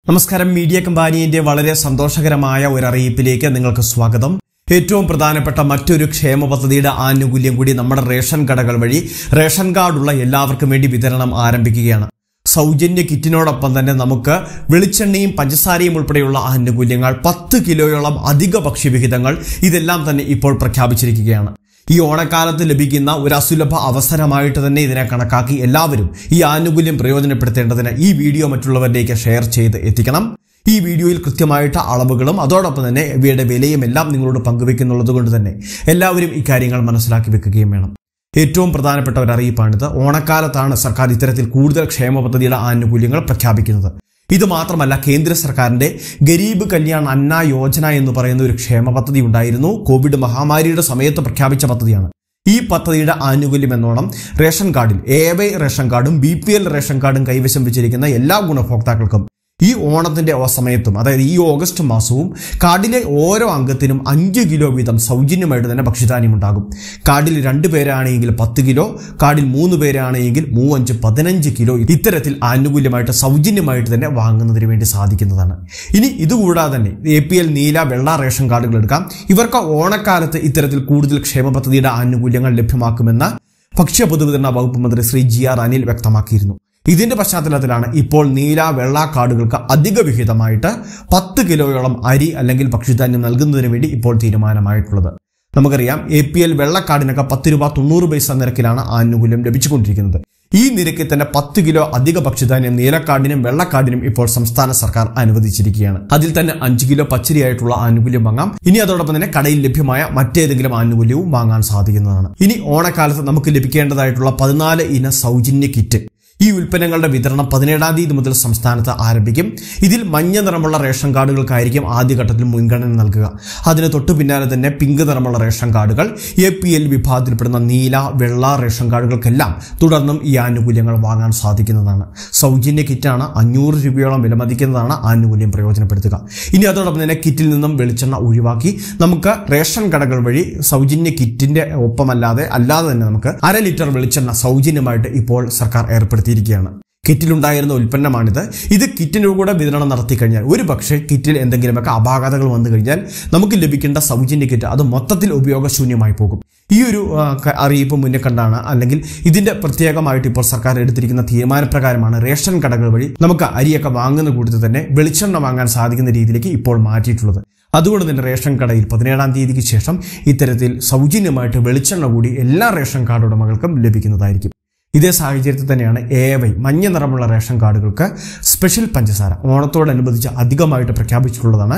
നമസ്കാരം മീഡിയ കമ്പാനിയുടെ വളരെ സന്തോഷകരമായ ഒരു അറിയിപ്പിലേക്ക് നിങ്ങൾക്ക് സ്വാഗതം. ഏറ്റവും പ്രധാനപ്പെട്ട മറ്റൊരു ക്ഷേമ പദ്ധതിയുടെ ആനുകൂല്യം കൂടി നമ്മുടെ റേഷൻ കടകൾ വഴി റേഷൻ കാർഡുള്ള എല്ലാവർക്കും വേണ്ടി വിതരണം ആരംഭിക്കുകയാണ്. സൗജന്യ കിറ്റിനോടൊപ്പം തന്നെ നമുക്ക് വെളിച്ചെണ്ണയും പഞ്ചസാരയും ഉൾപ്പെടെയുള്ള ആനുകൂല്യങ്ങൾ, 10 കിലോയോളം അധിക ഭക്ഷ്യവിഹിതങ്ങൾ ഇതെല്ലാം തന്നെ ഇപ്പോൾ പ്രഖ്യാപിച്ചിരിക്കുകയാണ്. ഈ ഓണക്കാലത്ത് ലഭിക്കുന്ന ഒരു അസുലഭ അവസരമായിട്ട് തന്നെ ഇതിനെ കണക്കാക്കി എല്ലാവരും ഈ ആനുകൂല്യം പ്രയോജനപ്പെടുത്തേണ്ടതിന് ഈ വീഡിയോ മറ്റുള്ളവരിലേക്ക് ഷെയർ ചെയ്ത് എത്തിക്കണം. ഈ വീഡിയോയിൽ കൃത്യമായിട്ട് അളവുകളും അതോടൊപ്പം തന്നെ ഇവയുടെ വിലയും എല്ലാം നിങ്ങളോട് പങ്കുവെക്കുന്നുള്ളത് കൊണ്ട് തന്നെ എല്ലാവരും ഇക്കാര്യങ്ങൾ മനസ്സിലാക്കി വെക്കുകയും വേണം. ഏറ്റവും പ്രധാനപ്പെട്ട ഒരു അറിയിപ്പാണിത്. ഓണക്കാലത്താണ് സർക്കാർ ഇത്തരത്തിൽ കൂടുതൽ ക്ഷേമ പദ്ധതിയുടെ ആനുകൂല്യങ്ങൾ പ്രഖ്യാപിക്കുന്നത്. ഇത് മാത്രമല്ല, കേന്ദ്ര സർക്കാരിന്റെ ഗരീബ് കല്യാൺ അന്ന യോജന എന്ന് പറയുന്ന ഒരു ക്ഷേമ പദ്ധതി ഉണ്ടായിരുന്നു. കോവിഡ് മഹാമാരിയുടെ സമയത്ത് പ്രഖ്യാപിച്ച പദ്ധതിയാണ്. ഈ പദ്ധതിയുടെ ആനുകൂല്യം എന്നോണം റേഷൻ കാർഡിൽ AY റേഷൻ കാർഡും BPL റേഷൻ കാർഡും കൈവശം വെച്ചിരിക്കുന്ന എല്ലാ ഗുണഭോക്താക്കൾക്കും ഈ ഓണത്തിന്റെ സമയത്തും, അതായത് ഈ ഓഗസ്റ്റ് മാസവും കാർഡിലെ ഓരോ അംഗത്തിനും 5 കിലോ വീതം സൗജന്യമായിട്ട് തന്നെ ഭക്ഷ്യധാന്യം ഉണ്ടാകും. കാർഡിൽ 2 പേരാണെങ്കിൽ 10 കിലോ, കാർഡിൽ 3 പേരാണെങ്കിൽ 3, 5, 15 കിലോ ഇത്തരത്തിൽ ആനുകൂല്യമായിട്ട് സൗജന്യമായിട്ട് തന്നെ വാങ്ങുന്നതിന് വേണ്ടി സാധിക്കുന്നതാണ്. ഇനി ഇതുകൂടാതെ തന്നെ APL നീല, വെള്ള റേഷൻ കാർഡുകൾ എടുക്കാം. ഇവർക്ക് ഓണക്കാലത്ത് ഇത്തരത്തിൽ കൂടുതൽ ക്ഷേമ പദ്ധതിയുടെ ആനുകൂല്യങ്ങൾ ലഭ്യമാക്കുമെന്ന് ഭക്ഷ്യ പൊതുവിതരണ വകുപ്പ് മന്ത്രി ശ്രീ GR അനിൽ വ്യക്തമാക്കിയിരുന്നു. ഇതിന്റെ പശ്ചാത്തലത്തിലാണ് ഇപ്പോൾ നീല, വെള്ള കാർഡുകൾക്ക് അധിക വിഹിതമായിട്ട് 10 കിലോയോളം അരി അല്ലെങ്കിൽ ഭക്ഷ്യധാന്യം നൽകുന്നതിന് വേണ്ടി ഇപ്പോൾ തീരുമാനമായിട്ടുള്ളത്. നമുക്കറിയാം, APL വെള്ളക്കാർഡിനൊക്കെ 10 രൂപ 90 പൈസ നിരക്കിലാണ് ആനുകൂല്യം ലഭിച്ചുകൊണ്ടിരിക്കുന്നത്. ഈ നിരക്കിൽ തന്നെ 10 കിലോ അധിക ഭക്ഷ്യധാന്യം നീലക്കാർഡിനും വെള്ളക്കാർഡിനും ഇപ്പോൾ സംസ്ഥാന സർക്കാർ അനുവദിച്ചിരിക്കുകയാണ്. അതിൽ തന്നെ 5 കിലോ പച്ചരിയായിട്ടുള്ള ആനുകൂല്യം വാങ്ങാം. ഇനി അതോടൊപ്പം തന്നെ കടയിൽ ലഭ്യമായ മറ്റേതെങ്കിലും ആനുകൂല്യവും വാങ്ങാൻ സാധിക്കുന്നതാണ്. ഇനി ഓണക്കാലത്ത് നമുക്ക് ലഭിക്കേണ്ടതായിട്ടുള്ള 14 ഇന സൗജന്യ കിറ്റ്, ഈ ഉൽപ്പന്നങ്ങളുടെ വിതരണം 17-ാം തീയതി മുതൽ സംസ്ഥാനത്ത് ആരംഭിക്കും. ഇതിൽ മഞ്ഞ നിറമുള്ള റേഷൻ കാർഡുകൾക്കായിരിക്കും ആദ്യഘട്ടത്തിൽ മുൻഗണന നൽകുക. അതിന് തൊട്ടു പിന്നാലെ തന്നെ പിങ്ക് നിറമുള്ള റേഷൻ കാർഡുകൾ, APL വിഭാഗത്തിൽപ്പെടുന്ന നീല, വെള്ള റേഷൻ കാർഡുകൾക്കെല്ലാം തുടർന്നും ഈ ആനുകൂല്യങ്ങൾ വാങ്ങാൻ സാധിക്കുന്നതാണ്. സൗജന്യ കിറ്റാണ്. 500 രൂപയോളം വിലമതിക്കുന്നതാണ് ആനുകൂല്യം പ്രയോജനപ്പെടുത്തുക. ഇനി അതോടൊപ്പം തന്നെ കിറ്റിൽ നിന്നും വെളിച്ചെണ്ണ ഒഴിവാക്കി നമുക്ക് റേഷൻ കടകൾ വഴി സൗജന്യ കിറ്റിന്റെ ഒപ്പമല്ലാതെ തന്നെ നമുക്ക് 1/2 ലിറ്റർ വെളിച്ചെണ്ണ സൗജന്യമായിട്ട് ഇപ്പോൾ സർക്കാർ ഏർപ്പെടുത്തി. കിറ്റിലുണ്ടായിരുന്ന ഉൽപ്പന്നമാണിത്. ഇത് കിറ്റിന് കൂടെ വിതരണം നടത്തി കഴിഞ്ഞാൽ, ഒരു പക്ഷേ കിറ്റിൽ എന്തെങ്കിലുമൊക്കെ അപാകതകൾ വന്നു കഴിഞ്ഞാൽ നമുക്ക് ലഭിക്കേണ്ട സൗജന്യ കിറ്റ് അത് മൊത്തത്തിൽ ഉപയോഗശൂന്യമായി പോകും. ഈ ഒരു അറിയിപ്പ് മുന്നേ കണ്ടാണ്, അല്ലെങ്കിൽ ഇതിന്റെ പ്രത്യേകമായിട്ട് ഇപ്പോൾ സർക്കാർ എടുത്തിരിക്കുന്ന തീരുമാനപ്രകാരമാണ് റേഷൻ കടകൾ വഴി നമുക്ക് അരിയൊക്കെ വാങ്ങുന്ന കൂട്ടത്തിൽ തന്നെ വെളിച്ചെണ്ണ വാങ്ങാൻ സാധിക്കുന്ന രീതിയിലേക്ക് ഇപ്പോൾ മാറ്റിയിട്ടുള്ളത്. അതുകൊണ്ട് തന്നെ റേഷൻ കടയിൽ 17-ാം തീയതിക്ക് ശേഷം ഇത്തരത്തിൽ സൗജന്യമായിട്ട് വെളിച്ചെണ്ണ കൂടി എല്ലാ റേഷൻ കാർഡ് ഉടമകൾക്കും ലഭിക്കുന്നതായിരിക്കും. ഇതേ സാഹചര്യത്തിൽ തന്നെയാണ് AY മഞ്ഞ നിറമുള്ള റേഷൻ കാർഡുകൾക്ക് സ്പെഷ്യൽ പഞ്ചസാര ഓണത്തോടനുബന്ധിച്ച് അധികമായിട്ട് പ്രഖ്യാപിച്ചിട്ടുള്ളതാണ്.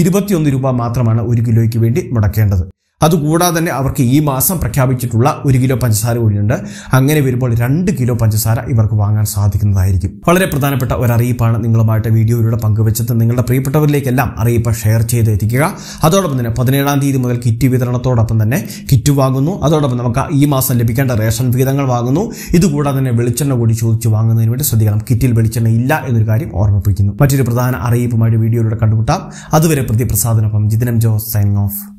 21 രൂപ മാത്രമാണ് 1 കിലോയ്ക്ക് വേണ്ടി മുടക്കേണ്ടത്. അതുകൂടാതെ തന്നെ അവർക്ക് ഈ മാസം പ്രഖ്യാപിച്ചിട്ടുള്ള 1 കിലോ പഞ്ചസാര കൂടിയുണ്ട്. അങ്ങനെ വരുമ്പോൾ 2 കിലോ പഞ്ചസാര ഇവർക്ക് വാങ്ങാൻ സാധിക്കുന്നതായിരിക്കും. വളരെ പ്രധാനപ്പെട്ട ഒരു അറിയിപ്പാണ് നിങ്ങളുമായിട്ട് വീഡിയോയിലൂടെ പങ്കുവെച്ചത്. നിങ്ങളുടെ പ്രിയപ്പെട്ടവരിലേക്കെല്ലാം അറിയിപ്പ് ഷെയർ ചെയ്ത് എത്തിക്കുക. അതോടൊപ്പം തന്നെ 17-ാം തീയതി മുതൽ കിറ്റ് വിതരണത്തോടൊപ്പം തന്നെ കിറ്റ് വാങ്ങുന്നു. അതോടൊപ്പം നമുക്ക് ഈ മാസം ലഭിക്കേണ്ട റേഷൻ വിഹിതങ്ങൾ വാങ്ങുന്നു. ഇതുകൂടാതെ തന്നെ വെളിച്ചെണ്ണ കൂടി ചോദിച്ചു വാങ്ങുന്നതിന് വേണ്ടി ശ്രദ്ധിക്കണം. കിറ്റിൽ വെളിച്ചെണ്ണ ഇല്ല എന്നൊരു കാര്യം ഓർമ്മിപ്പിക്കുന്നു. മറ്റൊരു പ്രധാന അറിയിപ്പുമായിട്ട് വീഡിയോയിലൂടെ കണ്ടുമുട്ടാം. അതുവരെ പ്രതിപ്രസാദിനൊപ്പം ജിതിനം ജോസ് സൈനിങ് ഓഫ്.